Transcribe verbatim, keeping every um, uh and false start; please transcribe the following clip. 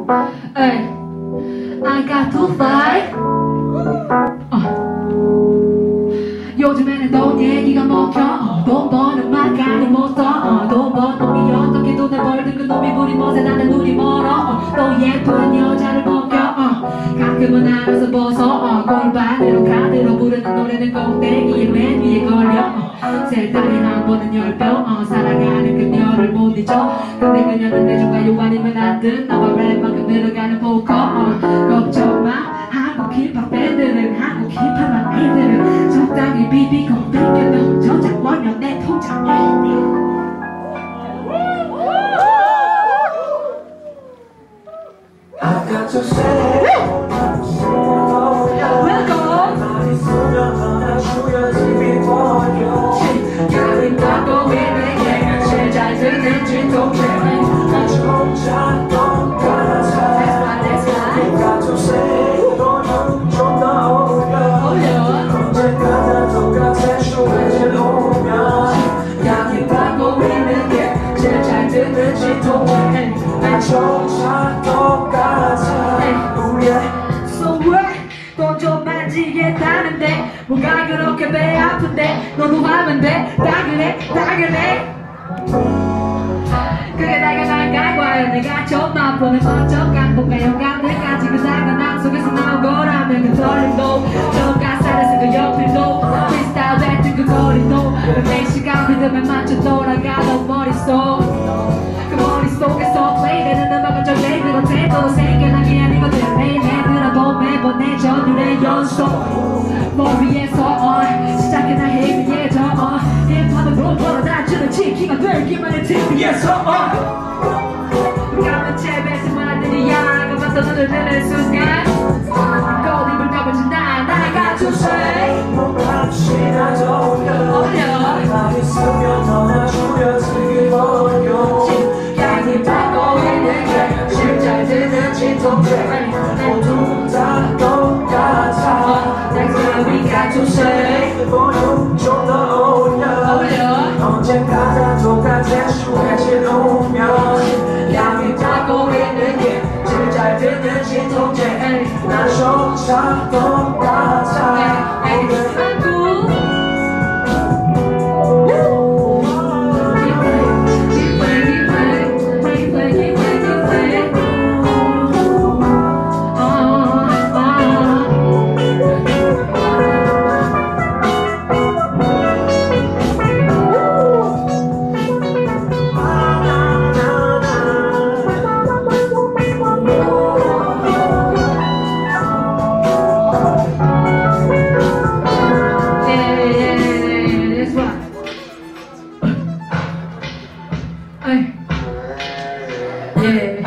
Hey, I got to fight. 어. 요즘에는 돈 얘기가 먹혀. 어, 돈 버는 말까지 못 써. 어, 돈 번 놈이 어떻게 돈을 벌든 그 놈이 부리 멋에 나는 눈이 멀어. 어, 또 예쁜 여자를 먹여. 어, 가끔은 알아서 벗어. 어, 골반으로 카드로 부르는 노래는 꼭대기에 맨 위에 걸려. 어, 세 달에 한 번은 열병. 어, 사랑하는 그녀를 못 잊어. 근데 그녀는 대중가요 아니면 안 듣나봐. 랩만큼 늘어가는 보컬. 어, 걱정 마. 한국 힙합 밴드는 한국 힙합만 애들은 적당히 비비고 뺏겨도 저작 원료 내 통장에. I've got to say 시간이 가고 있는 게 제일 잘 듣는 진통제 나 혼자 똑같아. I've got to say 너는 좀 더 어울려. 언제까지 똑같아. 쇼에질 오면 시간이 가고 있는 게 제일 잘 듣는 진통제 나 혼자 똑같아. So what? 돈 좀 만지겠다는데 뭐가 그렇게 배 아픈데 너도 하면 돼. 다 그래 다 그래. 그게 당연한 결과야. 내가 좀 맛보는 멋쩍 강복과 영감들까지 그 상관함 속에서 나온 거라면 그 설렘도 저 가사를 쓰고 연필도 프리스타일 뱉은 그 거리도 내 시간 리듬에 맞춰 돌아가던 머릿속 그 머릿속에서 플레이되는 음악은 절대 그렇대도 생겨나기 아니거든. 매일 해들어도 매번 내 전율의 연속 머리에서 어, 시작해 나 헤비해져 어, 힙합은 돈 벌어다주는 치킨가 되기만 해 티비에서 어. 까만 채배스 말들이야 그만둬 눈을 뜨는 순간 꽃입을 덮어진 나 나가 주세 혹시나 떠올려 나 있으면 너나 줄여지기 어려워. 양이 받고 있는 게 제일 잘 듣는 진통제 모두 다 똑같아. That's why we got to say 볼륨 좀 더 어울려. 언제까지 똑같아. 쇼에질 오면 양이 받고 있는 게 제일 잘 듣는 진통제 나 혼자 똑같아. Yeah.